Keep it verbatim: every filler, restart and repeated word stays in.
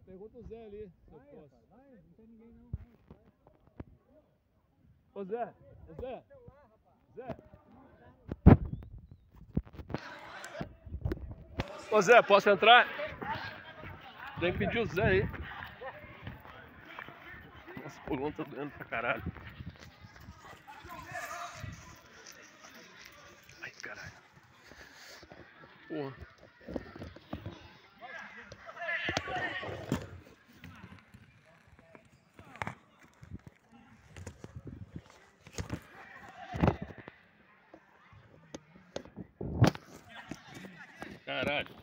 pergunta o Zé ali, se eu Vai, posso. rapaz, vai, não tem ninguém não. Ô Zé, ô Zé, Zé. Ô Zé, posso entrar? Tem que pedir o Zé aí. Nossa, o pulmão tá doendo pra caralho. Ai, caralho. Porra. Caralho.